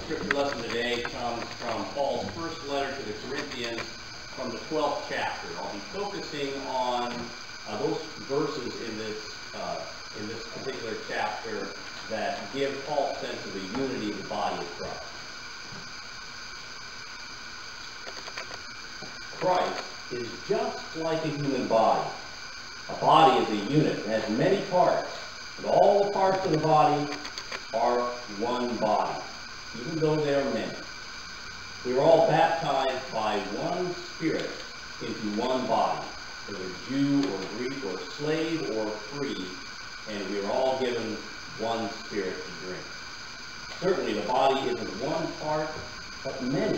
scripture lesson today comes from Paul's first letter to the Corinthians from the 12th chapter. I'll be focusing on those verses in this particular chapter that give Paul's sense of the unity of the body of Christ. Christ is just like a human body. A body is a unit. It has many parts, and all the parts of the body are one body, even though they are many. We were all baptized by one Spirit into one body, whether Jew or Greek or slave or free, and we are all given one Spirit to drink. Certainly the body isn't one part, but many.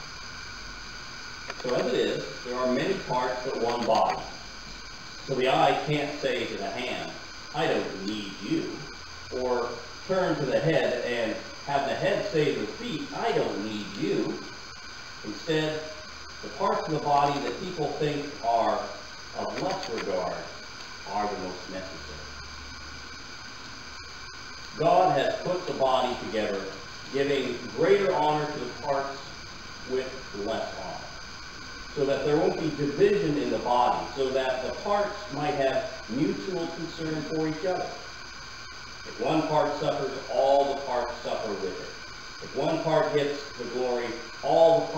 So as it is, there are many parts but one body. So the eye can't say to the hand, I don't need you, or turn to the head and have the head say to the feet, I don't need you. Instead, the parts of the body that people think are of less regard are the most necessary. God has put the body together, giving greater honor to the parts with less honor, so that there won't be division in the body, so that the parts might have mutual concern for each other. If one part suffers, all the parts suffer with it. If one part gets the glory, all the